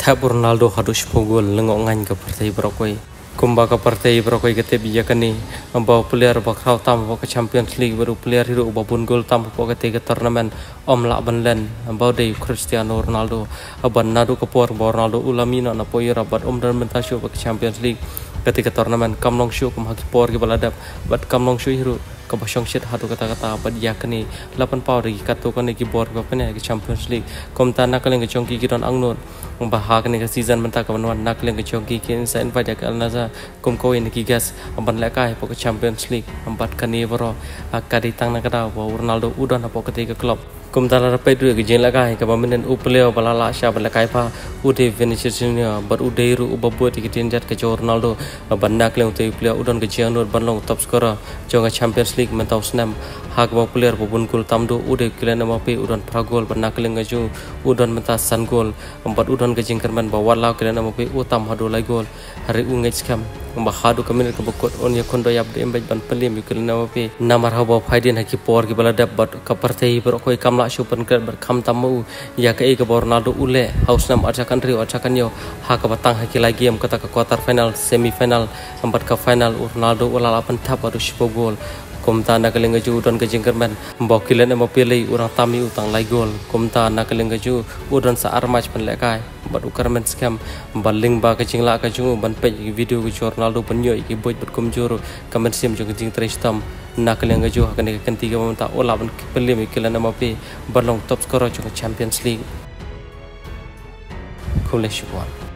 Hab Ronaldo hadus pogol lengongan ke partai berokoi. Kumba ke partai berokoi kete bijakani ambau player bakrau tam ke Champions League baru player hero babun gol tam ke turnamen om la banlen ambau de Cristiano Ronaldo aban nadu ke por Ronaldo ulamina na poyer abat dan mentasyo ke Champions League ketika turnamen kamlong show kum haki por ke baladap bat kamlong show hero ke basong shit hatu kata-kata abat yakani 8 power ki katu kan ki bor ke pene ke Champions League kom tanah kaleng ke chongki ki don angnon bahag ni ke season mentak ke wanwan nak kaleng ke chongki ki insa invite ke alnaza kum ko ini ki gas aban lekai po ke Champions League ambat kani boro akadi tang na kada Ronaldo udon apo ketika klub kum tanah rapai dulu ke jeng lekai ke pemain upleo balala sya lekai pa ude Vinicius Junior bar udeiru ubabuat ki tinjat ke Ronaldo bandak kaleng tu player udon ke jeng nur banlong top scorer jonga Champions League mentau senam hak bawa player babun gol tamdo ude Kylian Mbappe udon pragol bandak kaleng ke udon mentas san gol empat udon ke jengkerman bawa lau Kylian Mbappe utam hadu lai gol hari ungej skam hadu kami ke bekot on ya kondo yab de embaj ban pelim Kylian Mbappe namar haba faidin haki por ki baladap bat ka partai berokoi kamla shupan kret berkam tamu ya ke Ronaldo ule haus nam acakan rio acakan yo hak batang haki lagi am kata ke quarter final semi final empat ke final Ronaldo ulala pentap baru shipo gol komta nak kaleng gaju udon ke jengkerman mbok Kylian Mbappe lei urang tami utang lai gol komta nak kaleng gaju udon sa armach pen lekai bat ukarmen scam baling ba ke jingla ke jungu ban pe video ke Ronaldo penyo ki boy bat komjoro kamen sim jong jing tristam nak kaleng gaju hakane ke ketiga momenta ola ban pelim Kylian Mbappe balong top scorer jong Champions League Kuleshuan